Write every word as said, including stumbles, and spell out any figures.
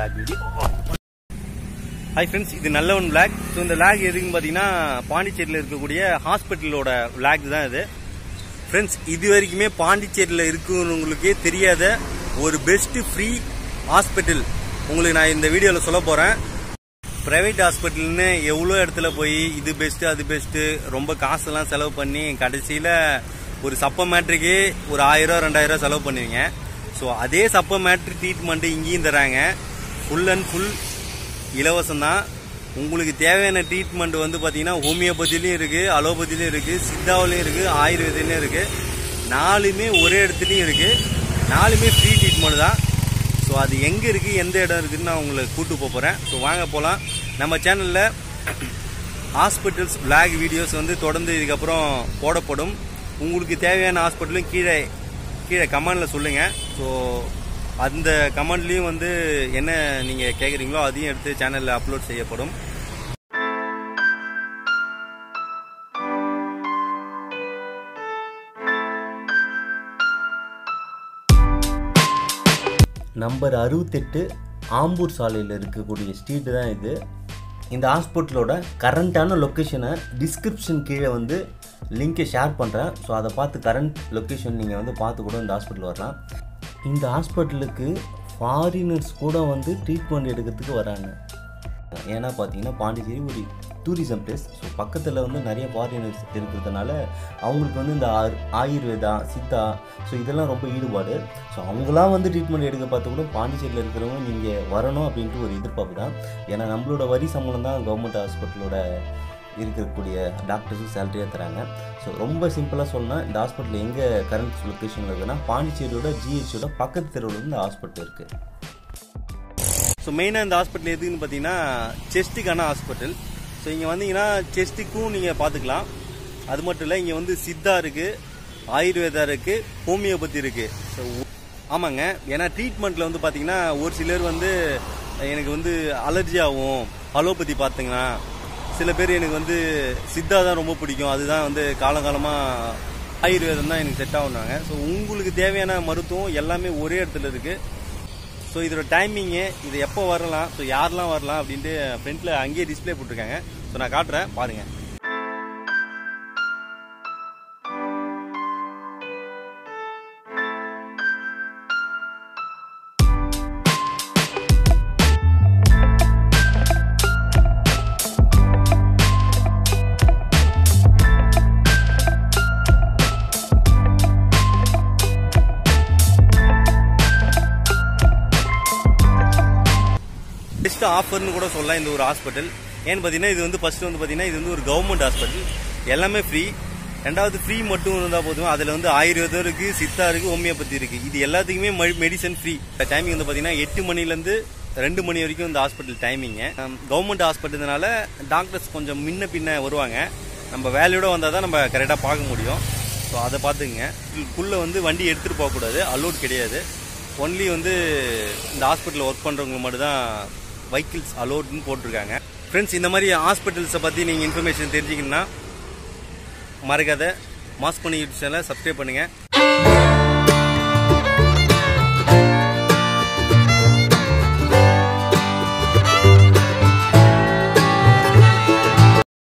Lock video. Hi friends, இது நல்லவன் lock. So இந்த லாக் எதுக்குன்னு பார்த்தீங்கன்னா பாண்டிச்சேரியில் இருக்கக்கூடிய ஹாஸ்பிட்டலோட லாக் தான் இது. ஃப்ரெண்ட்ஸ், இது வரைக்குமே பாண்டிச்சேரியில் இருக்கிறவங்களுக்கே தெரியாத ஒரு பெஸ்ட் ஃப்ரீ ஹாஸ்பிட்டல் உங்களுக்கு நான் இந்த வீடியோவில் சொல்ல போகிறேன். பிரைவேட் ஹாஸ்பிட்டல்னு எவ்வளோ இடத்துல போய் இது பெஸ்ட்டு அது பெஸ்ட்டு ரொம்ப காசெல்லாம் செலவு பண்ணி கடைசியில் ஒரு சப்ப மேட்ருக்கே ஒரு ஆயிரம் ரெண்டாயிரம் செலவு பண்ணுவீங்க. ஸோ அதே சப்ப மேட்ரு ட்ரீட்மெண்ட்டு இங்கேயும் தராங்க. ஃபுல் அண்ட் ஃபுல் இலவசம் தான். உங்களுக்கு தேவையான ட்ரீட்மெண்ட் வந்து பார்த்தீங்கன்னா ஹோமியோபதிலையும் இருக்குது, அலோபதிலையும் இருக்குது, சித்தாவிலையும் இருக்குது, ஆயுர்வேதிலையும் இருக்குது. நாலுமே ஒரே இடத்துலையும் இருக்குது. நாலுமே ஃப்ரீ ட்ரீட்மெண்ட் தான். ஸோ அது எங்கே இருக்குது, எந்த இடம் இருக்குதுன்னு நான் உங்களை கூப்பிட்டு போக போகிறேன். ஸோ வாங்க போகலாம். நம்ம சேனலில் ஹாஸ்பிட்டல்ஸ் பிளாக் வீடியோஸ் வந்து தொடர்ந்து இதுக்கப்புறம் போடப்படும். உங்களுக்கு தேவையான ஹாஸ்பிட்டலும் கீழே கீழே கமெண்டில் சொல்லுங்கள். ஸோ அந்த கமெண்ட்லேயும் வந்து என்ன நீங்கள் கேட்குறீங்களோ அதையும் எடுத்து சேனலில் அப்லோட் செய்யப்படும். நம்பர் அறுபத்தெட்டு ஆம்பூர் சாலையில் இருக்கக்கூடிய ஸ்ட்ரீட்டு தான் இது. இந்த ஹாஸ்பிட்டலோட கரண்ட்டான லொக்கேஷனை டிஸ்கிரிப்ஷன் கீழே வந்து லிங்கை ஷேர் பண்ணுறேன். ஸோ அதை பார்த்து கரண்ட் லொக்கேஷன் நீங்கள் வந்து பார்த்து கூட இந்த ஹாஸ்பிட்டல் வரலாம். இந்த ஹாஸ்பிட்டலுக்கு ஃபாரினர்ஸ் கூட வந்து ட்ரீட்மெண்ட் எடுக்கிறதுக்கு வராங்க. ஏன்னா பார்த்தீங்கன்னா பாண்டிச்சேரி ஒரு டூரிசம் பிளேஸ். ஸோ பக்கத்தில் வந்து நிறைய ஃபாரினர்ஸ் இருக்கிறதுனால அவங்களுக்கு வந்து இந்த ஆயுர்வேதா, சித்தா, ஸோ இதெல்லாம் ரொம்ப ஈடுபாடு. ஸோ அவங்களாம் வந்து ட்ரீட்மெண்ட் எடுக்க பார்த்து கூட பாண்டிச்சேரியில் இருக்கிறவங்க நீங்கள் வரணும் அப்படின்ட்டு ஒரு எதிர்பார்ப்பு தான். ஏன்னா நம்மளோட வரி சம்பளம் தான் கவர்மெண்ட் ஹாஸ்பிட்டலோட இருக்கக்கூடிய டாக்டர்ஸும் சேலரியாக தராங்க. ஸோ ரொம்ப சிம்பிளாக சொன்னால் இந்த ஹாஸ்பிட்டல் எங்கே கரண்ட் லொக்கேஷனில் இருக்குன்னா பாண்டிச்சேரியோட ஜிஹெச்சோட பக்கத்து தெருவில் வந்து இந்த ஹாஸ்பிட்டல் இருக்குது. ஸோ மெயினாக இந்த ஹாஸ்பிட்டல் எதுக்குன்னு பார்த்தீங்கன்னா செஸ்ட்டுக்கான ஹாஸ்பிட்டல். ஸோ இங்கே வந்தீங்கன்னா செஸ்ட்டுக்கும் நீங்கள் பார்த்துக்கலாம். அது மட்டும் இல்லை, இங்கே வந்து சித்தா இருக்குது, ஆயுர்வேதா இருக்குது, ஹோமியோபதி இருக்குது. ஸோ ஆமாங்க, ஏன்னா ட்ரீட்மெண்ட்டில் வந்து பார்த்தீங்கன்னா ஒரு சிலர் வந்து எனக்கு வந்து அலர்ஜி ஆகும், அலோபதி பார்த்துங்கன்னா, சில பேர் எனக்கு வந்து சித்தா தான் ரொம்ப பிடிக்கும், அதுதான் வந்து காலங்காலமாக ஆயுர்வேதம் தான் எனக்கு செட் ஆகுனாங்க. ஸோ உங்களுக்கு தேவையான மருத்துவம் எல்லாமே ஒரே இடத்துல இருக்குது. ஸோ இதோட டைமிங்கு, இது எப்போ வரலாம், ஸோ யாரெல்லாம் வரலாம் அப்படின்ட்டு ஃப்ரண்ட்டில் அங்கேயே டிஸ்பிளே போட்டிருக்காங்க. ஸோ நான் காட்டுறேன் பாருங்கள். பெஸ்ட் ஆஃபர்னு கூட சொல்லலாம் இந்த ஒரு ஹாஸ்பிட்டல். ஏன்னு பார்த்தீங்கன்னா இது வந்து ஃபர்ஸ்ட் வந்து பார்த்தீங்கன்னா இது வந்து ஒரு கவர்மெண்ட் ஹாஸ்பிட்டல், எல்லாமே ஃப்ரீ. ரெண்டாவது ஃப்ரீ மட்டும் இருந்தால் போதும், அதில் வந்து ஆயுர்வேதம் இருக்குது, சித்தா இருக்குது, ஹோமியோபதி இருக்குது. இது எல்லாத்துக்குமே மெடிசன் ஃப்ரீ. டைமிங் வந்து பார்த்தீங்கன்னா எட்டு மணிலேருந்து ரெண்டு மணி வரைக்கும் இந்த ஹாஸ்பிட்டல் டைமிங்கு. கவர்மெண்ட் ஹாஸ்பிட்டல்னால டாக்டர்ஸ் கொஞ்சம் முன்ன பின்ன வருவாங்க. நம்ம வேலையோட வந்தால் தான் நம்ம கரெக்டாக பார்க்க முடியும். ஸோ அதை பார்த்துக்குங்க. இதுக்குள்ளே வந்து வண்டி எடுத்துகிட்டு போகக்கூடாது, அலோட் கிடையாது. ஒன்லி வந்து இந்த ஹாஸ்பிட்டலில் ஒர்க் பண்ணுறவங்க மட்டும்தான் வெஹிக்கிள்ஸ் அலோட்னு போட்டிருக்காங்க. ஃப்ரெண்ட்ஸ், இந்த மாதிரி ஹாஸ்பிட்டல்ஸை பற்றி நீங்கள் இன்ஃபர்மேஷன் தெரிஞ்சிக்கணுன்னா மறக்காத மாஸ் பண்ணி யூடியூப் சேனலை சப்ஸ்கிரைப் பண்ணுங்கள்.